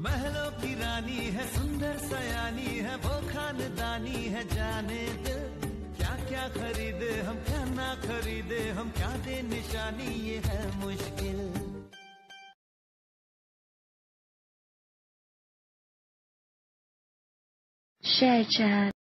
महलों की रानी है, सुंदर सयानी है, वो खानदानी है, जाने दे क्या क्या खरीदे हम, क्या ना खरीदे हम, क्या दे निशानी, ये है मुश्किल। Share chat.